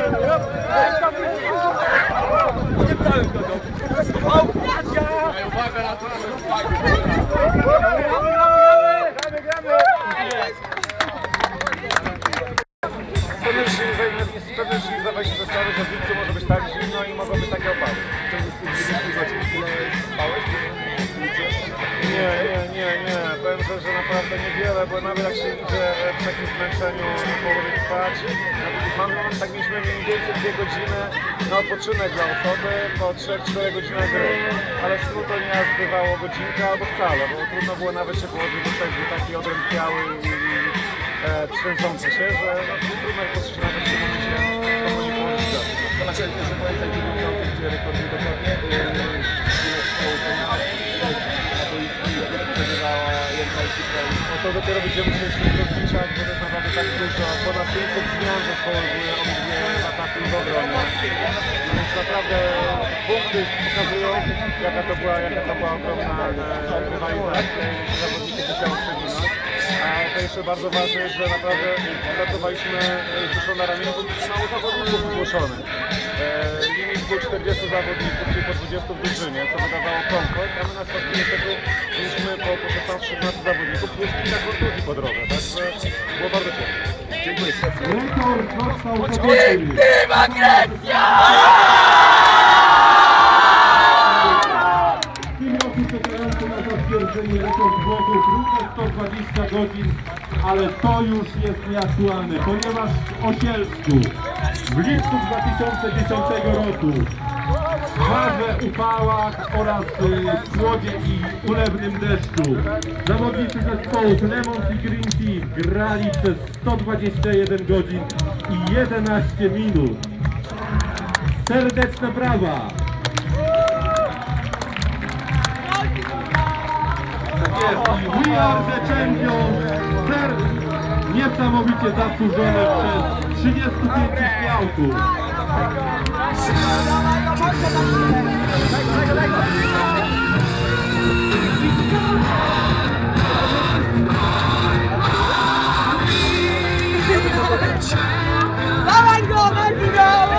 Zdawać się ze strony, że w lipcu może być tak zimno i mogą być takie opady. Nie. Powiem sobie, że naprawdę niewiele, bo nawet jak się idzie w takim zmęczeniu połowy trwać. Tak mieliśmy mniej więcej 2 godziny na odpoczynek dla osoby po 3-4 godzinach gry. Ale z to nie bywało godzinka albo wcale, bo trudno było nawet się położyć, bo był taki odrętwiały i trzęsący się, że trudno położyć się nawet w tym momencie. To znaczy, że pamiętaj, gdzie rekordy dokładnie, no to dopiero będziemy musieli się rozliczać, bo to jest naprawdę tak dużo, ponad 500 zmian zespołów obydwie ataku w obronie. Więc naprawdę punkty pokazują, jaka to była ogromna rywalizacja i zawodników musiało przewinąć. A to jeszcze bardzo ważne jest, że naprawdę pracowaliśmy dużo na ramieniu, bo mało zawodników zgłoszonych. Limit był 40 zawodników, czyli po 20 w drużynie, co wydawało komfort, a my na stopniu niestety mieliśmy po 16-17 zawodników plus kilka kontuzji po drodze, także było bardzo ciężko. Dziękuję. Rekord został podjęty. W tym roku czekający na zatwierdzenie rekord złotych równe 120 godzin, ale to już jest nieaktualne, ponieważ w Osielsku w lipcu 2010 roku w parze, upałach oraz w chłodzie i ulewnym deszczu zawodnicy zespołów Lemons i Green Tea grali przez 121 godzin i 11 minut. Serdeczne brawa! We are the champions! Niesamowicie zasłużone przez 35 śmiałków. Dawaj go, Martin!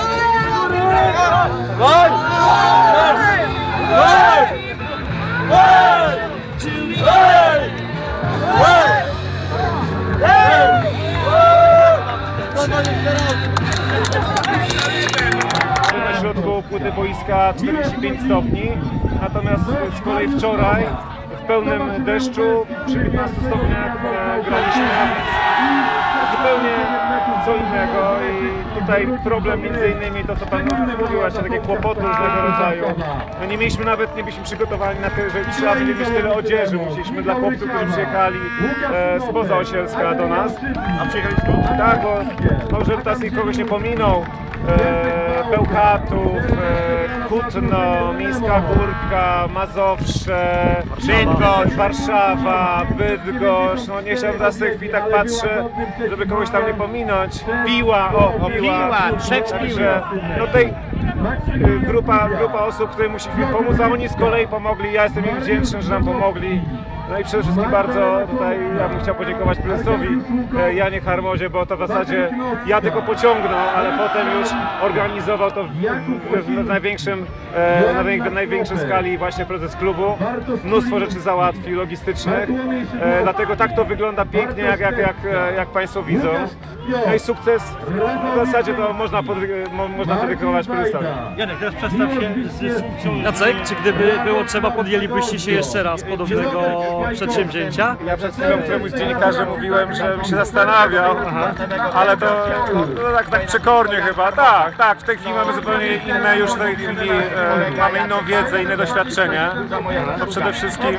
Na środku płyty boiska 45 stopni, natomiast z kolei wczoraj w pełnym deszczu przy 15 stopniach graliśmy, więc zupełnie co innego i tutaj problem między innymi to, co Pan mówił, właśnie takie kłopoty różnego rodzaju. No nie byliśmy przygotowani na to, że trzeba będzie mieć tyle odzieży, musieliśmy dla chłopców, którzy przyjechali spoza Osielska do nas. A przyjechali skąd? Tak, bo żeby teraz kogoś nie pominął, Bełchatów, Kutno, Miejska Górka, Mazowsze, Bydgoszcz, Warszawa, Bydgoszcz, no nie chciałem teraz w tej chwili tak patrzę, żeby kogoś tam nie pominąć. Piła, także no tutaj grupa osób, której musimy pomóc, a oni z kolei pomogli, ja jestem im wdzięczny, że nam pomogli. No i przede wszystkim bardzo tutaj ja bym chciał podziękować prezesowi Janie Harmozie, bo to w zasadzie ja tylko pociągnął, ale potem już organizował to w największej skali właśnie prezes klubu. Mnóstwo rzeczy załatwił, logistycznych, dlatego tak to wygląda pięknie, jak Państwo widzą. No i sukces w zasadzie to można dedykować prezesowi. Janek, teraz przedstaw się. Jacek, czy gdyby było trzeba, podjęlibyście się jeszcze raz podobnego przedsięwzięcia? Ja przed chwilą któremuś dziennikarzem mówiłem, że bym się zastanawiał, ale to tak przekornie chyba. Tak, w tej chwili mamy zupełnie inne, już w tej chwili mamy inną wiedzę, inne doświadczenie. To przede wszystkim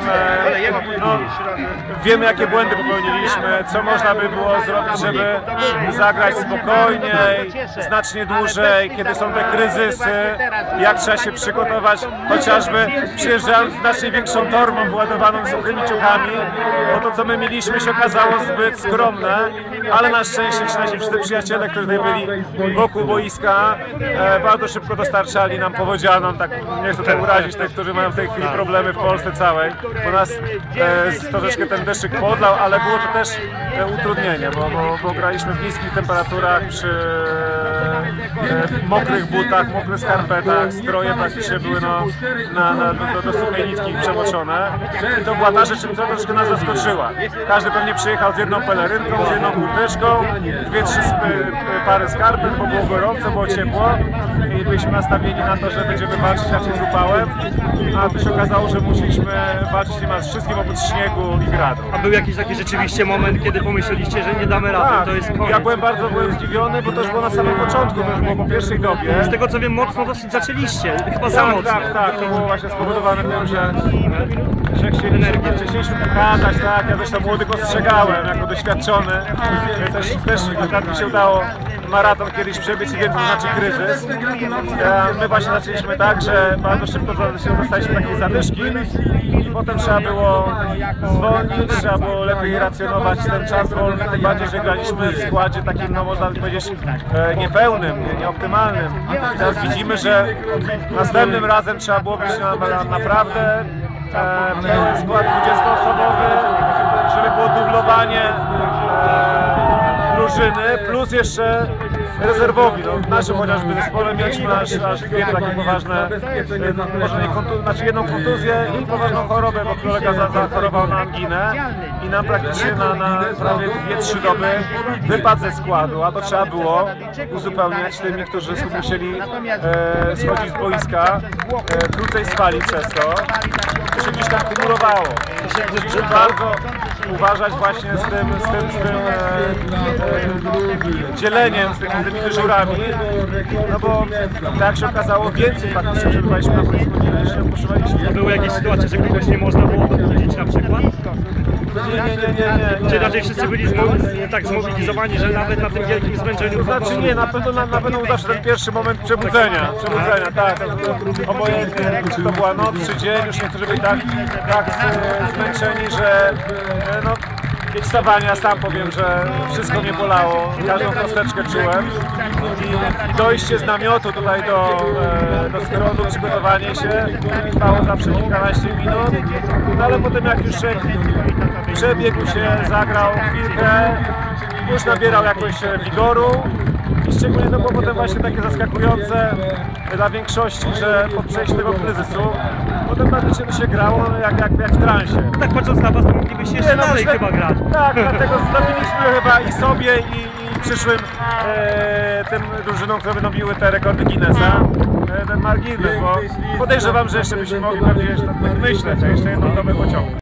wiemy, jakie błędy popełniliśmy, co można by było zrobić, żeby zagrać spokojniej, znacznie dłużej, kiedy są te kryzysy, jak trzeba się przygotować, chociażby przyjeżdżając z znacznie większą torbą wyładowaną suchymi ciuchami, bo to, co my mieliśmy, się okazało zbyt skromne, ale na szczęście ci nasi wszyscy przyjaciele, którzy tutaj byli wokół boiska, bardzo szybko dostarczali nam powodzianom, tak nie chcę tutaj urazić tych, którzy mają w tej chwili problemy w Polsce całej, bo nas troszeczkę ten deszczyk podlał, ale było to też utrudnienie, bo graliśmy w niskich temperaturach, przy mokrych butach, mokrych skarpetach, stroje praktycznie były do suchej nitki przemoczone. I to była ta rzecz, która troszkę nas zaskoczyła. Każdy pewnie przyjechał z jedną pelerynką, z jedną kurteczką, 2-3 pary skarpet, bo było gorąco, było ciepło i byliśmy nastawieni na to, że będziemy walczyć raczej z upałem, a tu się okazało, że musieliśmy walczyć niemal z wszystkim oprócz śniegu i gradu. A był jakiś taki rzeczywiście moment, kiedy pomyśleliście, że nie damy rady, Tak, to jest koniec? ja byłem bardzo zdziwiony, bo to już było na samym początku, to już było po pierwszej dobie. Z tego co wiem, mocno dosyć zaczęliście, chyba za mocno. Tak, to było właśnie spowodowane tym, że chcieliśmy pokazać, tak, ja zresztą młodych ostrzegałem, jako doświadczony, też tak mi się udało maraton kiedyś przebiec i wiem, co to znaczy kryzys. My właśnie zaczęliśmy tak, że bardzo szybko dostaliśmy takiej zadyszki i potem trzeba było zwolnić, trzeba było lepiej racjonować ten czas wolny, tym bardziej, że graliśmy w składzie takim, no można powiedzieć, niepełnym, nieoptymalnym. Teraz widzimy, że następnym razem trzeba było być naprawdę pełen skład 20-osobowy, żeby było dublowanie drużyny, plus jeszcze rezerwowi. No, w naszym chociażby zespole mieliśmy aż dwie takie poważne, może nie znaczy jedną kontuzję i poważną chorobę, bo kolega zachorował na anginę i nam praktycznie na prawie 2-3 doby wypadł ze składu, a to trzeba było uzupełniać tymi, którzy musieli schodzić z boiska, krócej spali przez to. To się gdzieś tam kumulowało. Musimy bardzo uważać właśnie z tym dzieleniem, z tymi dyżurami, no bo tak się okazało, więcej faktycznie przebywaliśmy na boisku niż się opuszczaliśmy. Były jakieś sytuacje, że kogoś nie można było dobudzić na przykład? Nie. Czy raczej wszyscy byli tak zmobilizowani, że nawet na tym wielkim zmęczeniu... To znaczy nie, na pewno udał się ten pierwszy moment przebudzenia, tak. Obojętnie, czy to była noc, czy dzień, już niektórzy byli tak zmęczeni, że no, jakieś wstawania, sam powiem, że wszystko mnie bolało, każdą kosteczkę czułem i dojście z namiotu tutaj do skronu, przygotowanie się trwało zawsze kilkanaście minut, no ale potem jak już przebiegł się, zagrał chwilkę, już nabierał jakoś wigoru i szczególnie to było potem właśnie takie zaskakujące dla większości, że po przejściu tego kryzysu potem praktycznie to się grało jak w transie. Tak patrząc na was, to moglibyście jeszcze dalej chyba grać. Tak, dlatego zostawiliśmy chyba i sobie i przyszłym tym drużynom, które będą biły te rekordy Guinnessa, ten Mark Guinness, bo podejrzewam, że jeszcze byśmy mogli pewnie myśleć, a jeszcze jedną dobę pociągnąć.